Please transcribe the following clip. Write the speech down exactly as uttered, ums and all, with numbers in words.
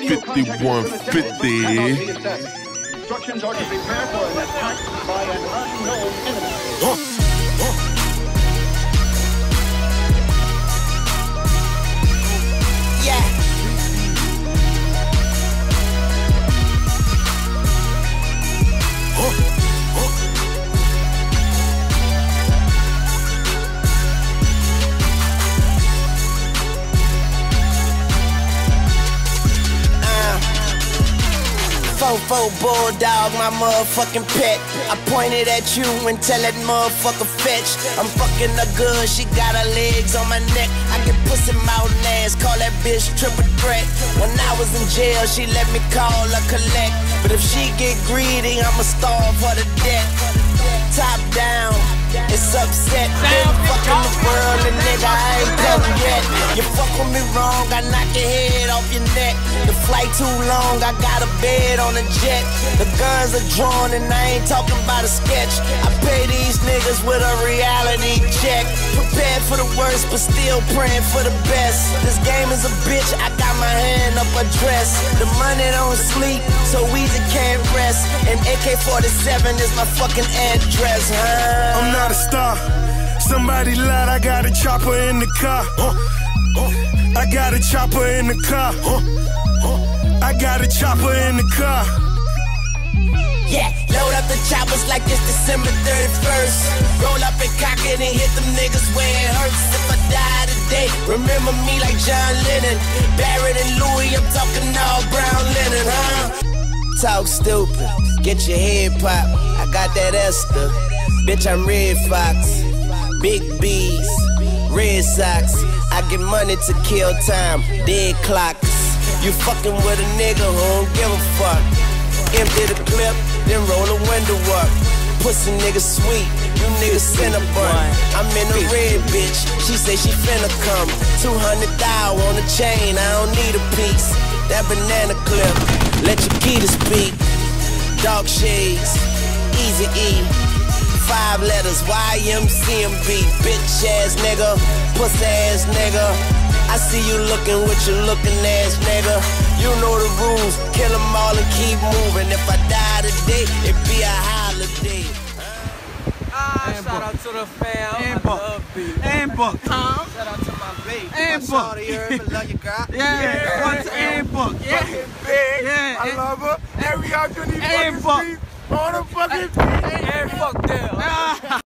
fifty-one fifty. Instructions are to prepare for an attack by an unknown enemy. Huh. Huh. Yeah. Huh. Huh. Fofo bulldog, my motherfucking pet. I pointed at you and tell that motherfucker fetch. I'm fucking her good, she got her legs on my neck. I get pussy mouth and ass, call that bitch triple threat. When I was in jail, she let me call her collect. But if she get greedy, I'ma starve her to death. Top down, it's upset. Been fucking the world and nigga, I ain't come yet. You fuck with me wrong, I knock your head off your neck. The flight too long, I got a bed on a jet. The guns are drawn and I ain't talking about a sketch. I pay these niggas with a reality check. Prepared for the worst, but still praying for the best. This game is a bitch, I got my hand up her dress. The money don't sleep, so Weezy can't rest. And A K forty-seven is my fucking address, huh? I'm not a star. Somebody lied, I got a chopper in the car. Huh? Huh? I got a chopper in the car. Huh? Huh? I got a chopper in the car. Yeah, load up the choppers like it's December thirty-first. Roll up and cock it and hit them niggas where it hurts. If I die today, remember me like John Lennon. Barrett and Louis, I'm talking all brown linen, huh? Talk stupid, get your head popped. I got that Esther, bitch, I'm Red Fox. Big B's, Red Sox. I get money to kill time, dead clocks. You fucking with a nigga who don't give a fuck. Empty the clip, then roll the window up. Pussy nigga sweet, you niggas cinnabon. I'm in a red bitch, she say she finna come. Two hundred thou on the chain, I don't need a piece. That banana clip, let your key to speak. Dark shades, Easy E. Five letters, Y M C M B. Bitch ass nigga, pussy ass nigga. I see you looking with your looking ass nigga. You know the rules, kill them all and keep moving. If I die today, it be a holiday. Ah, shout out to the fam. And I Buck. love beat. And Buck. Tom. Shout out to my baby. And my Buck. shawty, you heard me, love you, girl. Yeah, yeah. One to and Buck. Yeah. Big. Yeah. I love her. And we out to these And fucking Buck. streets on the fucking beat. And fuck them.